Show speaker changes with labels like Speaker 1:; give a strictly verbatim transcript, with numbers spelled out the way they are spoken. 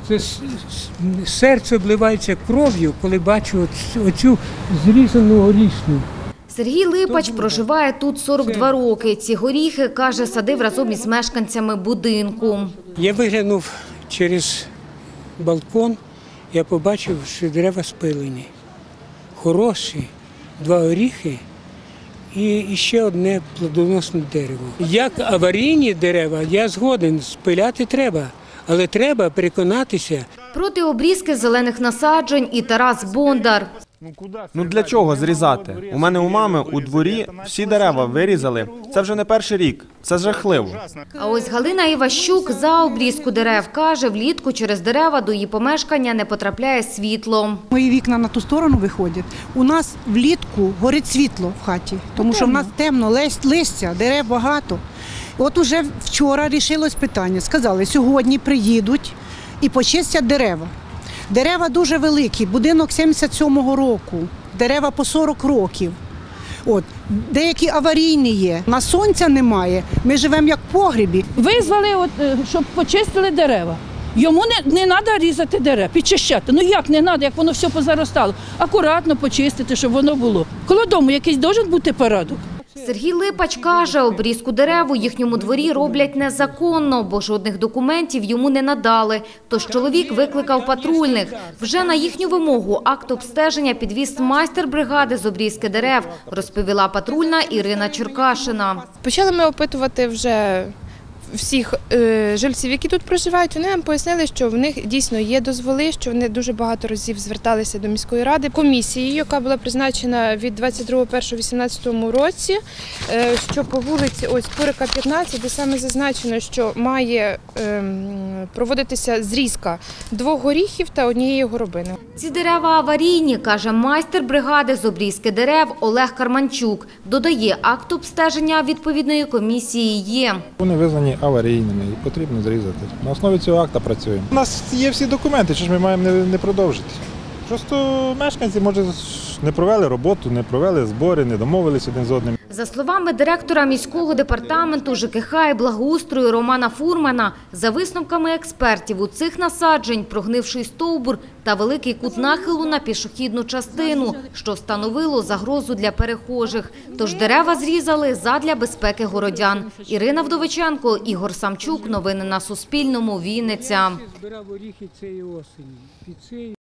Speaker 1: Це серце обливається кров'ю, коли бачу оцю зрізану горішню.
Speaker 2: Сергій Липач проживає тут сорок два роки. Ці горіхи, каже, садив разом із мешканцями будинку.
Speaker 1: Я виглянув через балкон, я побачив, що дерева спилені. Хороші, два горіхи і ще одне плодоносне дерево. Як аварійні дерева, я згоден, спиляти треба. Але треба переконатися.
Speaker 2: Проти обрізки зелених насаджень і Тарас Бондар.
Speaker 3: Ну для чого зрізати? У мене у мами у дворі всі дерева вирізали. Це вже не перший рік. Це жахливо.
Speaker 2: А ось Галина Іващук за обрізку дерев. Каже, влітку через дерева до її помешкання не потрапляє світло.
Speaker 4: Мої вікна на ту сторону виходять. У нас влітку горить світло в хаті, тому що в нас темно, листя, дерев багато. От уже вчора рішилось питання. Сказали, сьогодні приїдуть і почистять дерева. Дерева дуже великі, будинок сімдесят сьомого року, дерева по сорок років. От. Деякі аварійні є, на сонця немає, ми живемо як в погребі.
Speaker 5: Визвали, от, щоб почистили дерева. Йому не, не треба різати дерева, підчищати. Ну як не треба, як воно все позаростало. Акуратно почистити, щоб воно було. Коло дому якийсь має бути порядок.
Speaker 2: Сергій Липач каже, обрізку дерев у їхньому дворі роблять незаконно, бо жодних документів йому не надали. Тож чоловік викликав патрульних. Вже на їхню вимогу акт обстеження підвіз майстер бригади з обрізки дерев, розповіла патрульна Ірина Черкашина.
Speaker 6: Почали ми опитувати вже всіх е, жильців, які тут проживають. Вони нам пояснили, що в них дійсно є дозволи, що вони дуже багато разів зверталися до міської ради. Комісією, яка була призначена від двадцять другого першого вісімнадцятого році, е, що по вулиці ось Пурика, п'ятнадцять, де саме зазначено, що має е, проводитися зрізка двох горіхів та однієї горобини.
Speaker 2: Ці дерева аварійні, каже майстер бригади з обрізки дерев Олег Карманчук. Додає, акт обстеження відповідної комісії є.
Speaker 7: Вони визнані аварійними і потрібно зрізати. На основі цього акта працюємо. У нас є всі документи, що ж ми маємо не продовжити. Просто мешканці, може, не провели роботу, не провели збори, не домовились один з одним.
Speaker 2: За словами директора міського департаменту ЖКХ і благоустрою Романа Фурмана, за висновками експертів, у цих насаджень прогнивший стовбур та великий кут нахилу на пішохідну частину, що становило загрозу для перехожих. Тож дерева зрізали задля безпеки городян. Ірина Вдовиченко, Ігор Самчук. Новини на Суспільному. Вінниця.